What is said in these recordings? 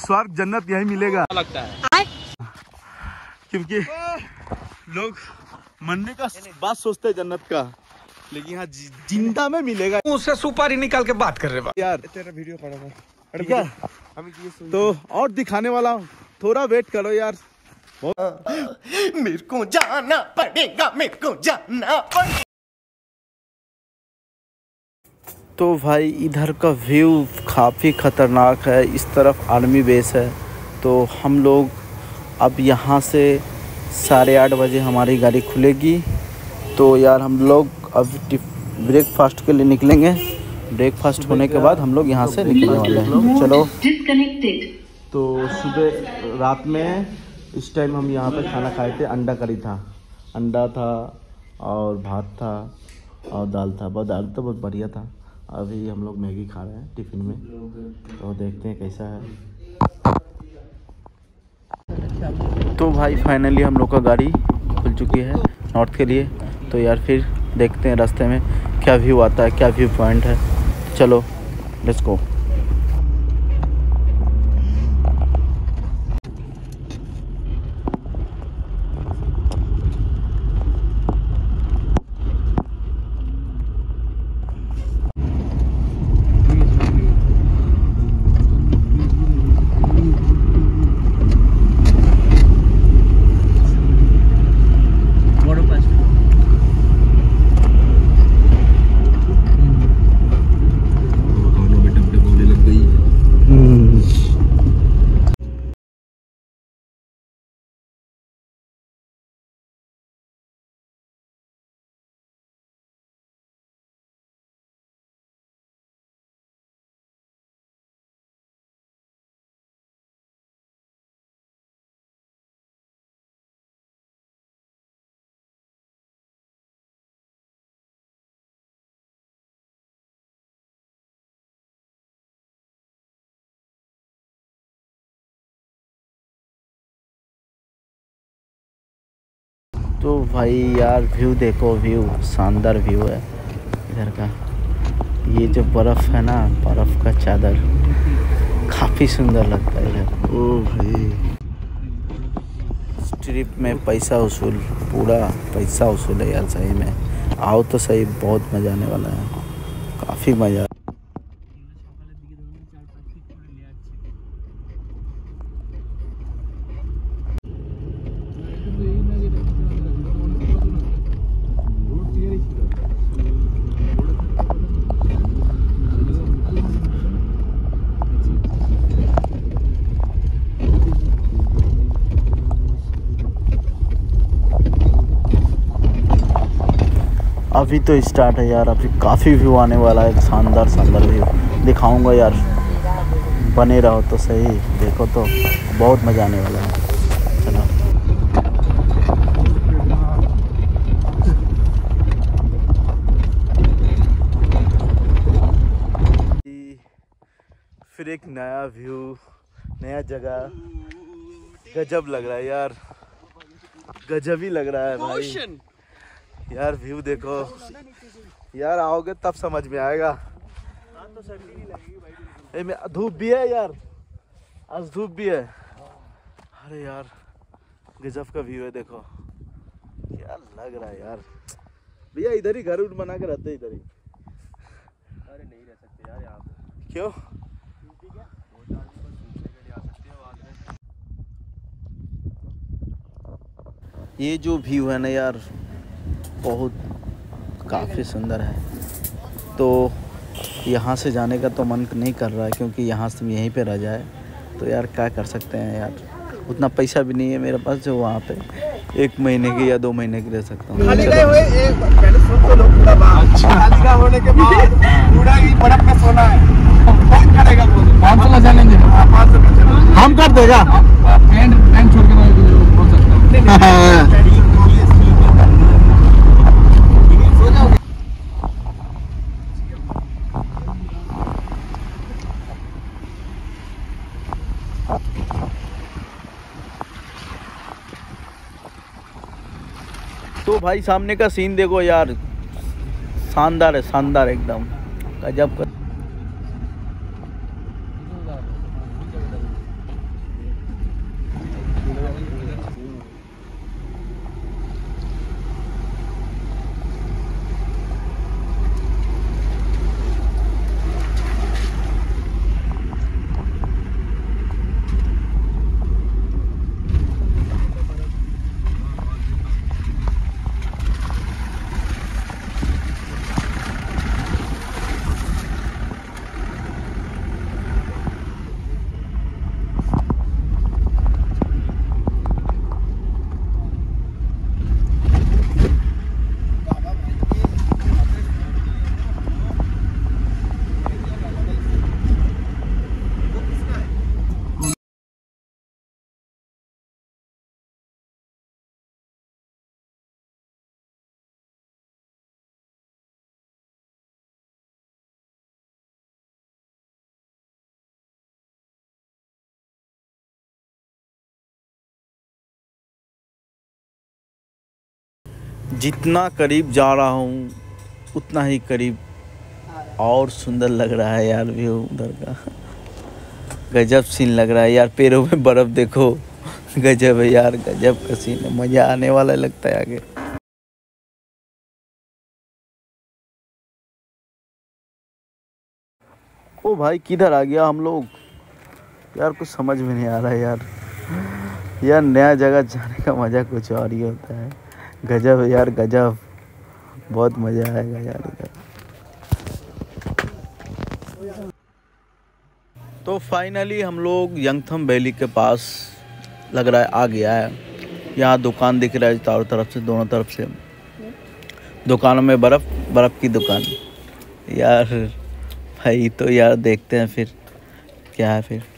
स्वर्ग जन्नत यही मिलेगा लगता है, क्योंकि लोग मरने का बात सोचते हैं जन्नत का, लेकिन यहाँ जिंदा में मिलेगा। उससे सुपारी निकाल के बात कर रहे यार तेरा वीडियो पड़ा था, ठीक है, तो और दिखाने वाला हूँ, थोड़ा वेट करो यार। मेरे को जाना पड़ेगा, मेरे को जाना पड़ेगा। तो भाई इधर का व्यू काफ़ी ख़तरनाक है। इस तरफ आर्मी बेस है। तो हम लोग अब यहाँ से 8:30 बजे हमारी गाड़ी खुलेगी। तो यार हम लोग अब ब्रेकफास्ट के लिए निकलेंगे। ब्रेकफास्ट होने के बाद हम लोग यहाँ से निकलने वाले हैं। चलो। तो सुबह रात में इस टाइम हम यहाँ पे खाना खाए थे। अंडा करी था, अंडा था और भात था और दाल था। दाल तो बहुत बढ़िया था। अभी हम लोग मैगी खा रहे हैं टिफ़िन में, तो देखते हैं कैसा है। तो भाई फाइनली हम लोग का गाड़ी खुल चुकी है नॉर्थ के लिए। तो यार फिर देखते हैं रास्ते में क्या व्यू आता है, क्या व्यू पॉइंट है। चलो लेट्स गो। तो भाई यार व्यू देखो, व्यू शानदार व्यू है इधर का। ये जो बर्फ़ है ना, बर्फ़ का चादर काफ़ी सुंदर लगता है इधर। ओ भाई इस ट्रिप में पैसा वसूल, पूरा पैसा वसूल है यार। सही में आओ तो सही, बहुत मज़ा आने वाला है, काफ़ी मज़ा। अभी तो स्टार्ट है यार, अभी काफ़ी व्यू आने वाला है। शानदार शानदार व्यू दिखाऊंगा यार, बने रहो तो सही। देखो तो बहुत मज़ा आने वाला है। चलो। फिर एक नया व्यू, नया जगह, गजब लग रहा है यार, गजब ही लग रहा है भाई यार। व्यू देखो यार, आओगे तब समझ में आएगा। धूप भी है यार, आज धूप भी है। अरे यार गजब का व्यू है, देखो क्या लग रहा है यार। भैया इधर ही घर बना के रहते, इधर ही। अरे नहीं रह सकते यार यहाँ पे। क्यों? ये जो व्यू है ना यार, बहुत काफ़ी सुंदर है। तो यहाँ से जाने का तो मन नहीं कर रहा है, क्योंकि यहाँ से यहीं पे रह जाए। तो यार क्या कर सकते हैं यार, उतना पैसा भी नहीं है मेरे पास जो वहाँ पे 1 महीने के या 2 महीने के रह सकता हूँ। खाली गए हुए पहले सोच तो लो पूरा बात। खाली का होने के बाद पूरा ही बर्फ में सोना है। कौन करेगा? 500 का चैलेंज है। 500 का चैलेंज हम कर देगा। पैंट छोड़ के बोल सकता है। तो भाई सामने का सीन देखो यार, शानदार है, शानदार एकदम गजब का। जितना करीब जा रहा हूँ उतना ही करीब और सुंदर लग रहा है यार व्यू उधर का। गजब सीन लग रहा है यार, पैरों में बर्फ देखो, गजब है यार, गजब का सीन है, मज़ा आने वाला लगता है आगे। ओ भाई किधर आ गया हम लोग यार, कुछ समझ में नहीं आ रहा है यार नया जगह जाने का मज़ा कुछ और ही होता है। गजब है यार, गजब, बहुत मज़ा आएगा यार इधर। तो फाइनली हम लोग यंगथम वैली के पास लग रहा है आ गया है। यहाँ दुकान दिख रहा है चारों तरफ से, दोनों तरफ से दुकानों में बर्फ़ की दुकान यार। भाई तो यार देखते हैं फिर क्या है फिर।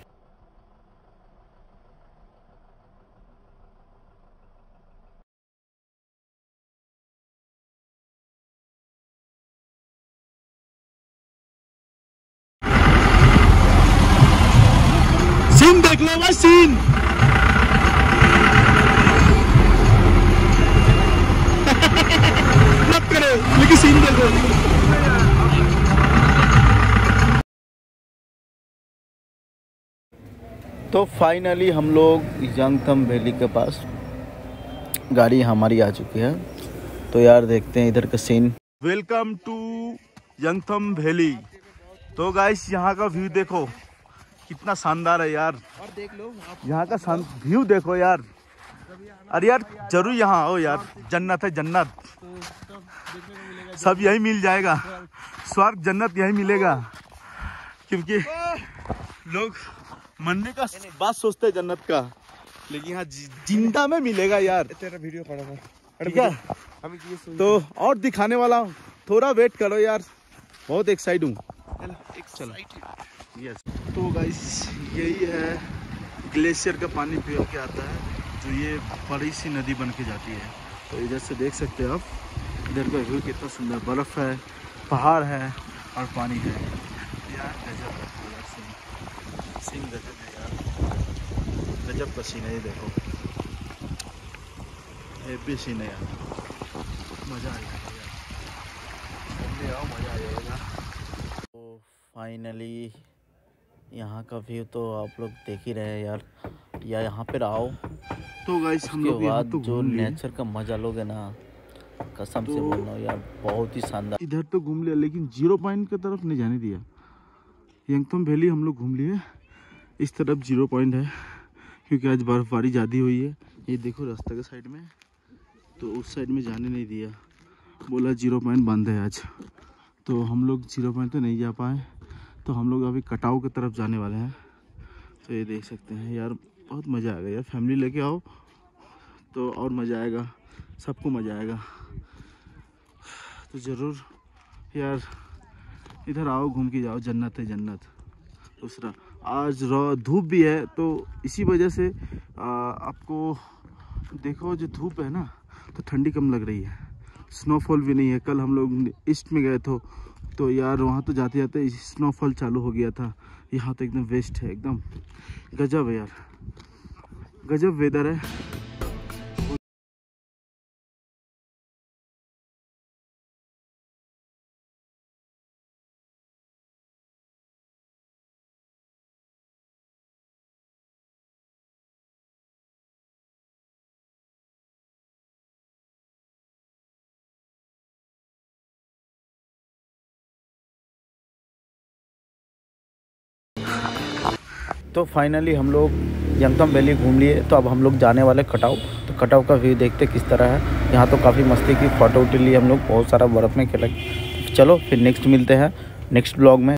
सीन देख लो भाई, सीन मत करो लेकिन सीन देखो। तो फाइनली हम लोग यंगथम वैली के पास, गाड़ी हमारी आ चुकी है। तो यार देखते हैं इधर का scene. Welcome to Yumthang valley. तो गाइस यहाँ का व्यू देखो कितना शानदार है यार, और देख लो यहाँ का व्यू देखो यार। अरे यार जरूर यहाँ आओ यार, जन्नत है जन्नत, सब यही मिल जाएगा, स्वर्ग जन्नत यही मिलेगा। क्योंकि लोग मरने का बात सोचते हैं जन्नत का, लेकिन यहाँ जिंदा में मिलेगा यार। तेरा वीडियो पड़ा ठीक है, तो और दिखाने वाला हूँ, थोड़ा वेट करो यार, बहुत एक्साइट हूँ। चलो यस। तो गाइस यही है ग्लेशियर का पानी पिघल के आता है, जो ये बड़ी सी नदी बन के जाती है। तो इधर से देख सकते हैं आप, इधर का व्यू कितना सुंदर, बर्फ़ है, पहाड़ है और पानी है यार। गजब है यार, सीन गजब है यार, गजब का सीन है ये देखो, हेवी सीन है यार, मज़ा आएगा यार, आओ मज़ा आ जाएगा। तो फाइनली यहाँ का व्यू तो आप लोग देख ही रहे हैं यार, या यहाँ पर आओ तो गाइस हम लोग बाद तो जो नेचर का मजा लोगे ना, कसम से बोल रहा हूँ यार, बहुत ही शानदार। इधर तो घूम लिया लेकिन 0 पॉइंट की तरफ नहीं जाने दिया। यंगथम वैली हम लोग घूम लिए, इस तरफ 0 पॉइंट है क्योंकि आज बर्फबारी ज़्यादा हुई है। ये देखो रास्ते के साइड में, तो उस साइड में जाने नहीं दिया, बोला 0 पॉइंट बंद है आज। तो हम लोग 0 पॉइंट तो नहीं जा पाए, तो हम लोग अभी कटाव की तरफ जाने वाले हैं। तो ये देख सकते हैं यार, बहुत मज़ा आएगा यार, फैमिली लेके आओ तो और मज़ा आएगा, सबको मज़ा आएगा। तो ज़रूर यार इधर आओ, घूम के जाओ, जन्नत है जन्नत। दूसरा आज धूप भी है, तो इसी वजह से आपको देखो जो धूप है ना, तो ठंडी कम लग रही है, स्नोफॉल भी नहीं है। कल हम लोग ईस्ट में गए तो यार वहाँ तो जाते जाते स्नोफॉल चालू हो गया था, यहाँ तो एकदम वेस्ट है, एकदम गजब है यार, गजब वेदर है। तो फाइनली हम लोग यंगथम वैली घूम लिए, तो अब हम लोग जाने वाले कटाव। तो कटाव का व्यू देखते किस तरह है। यहाँ तो काफ़ी मस्ती की, फ़ोटो उठी लिए हम लोग, बहुत सारा बर्फ़ में खेला। चलो फिर नेक्स्ट मिलते हैं नेक्स्ट ब्लॉग में।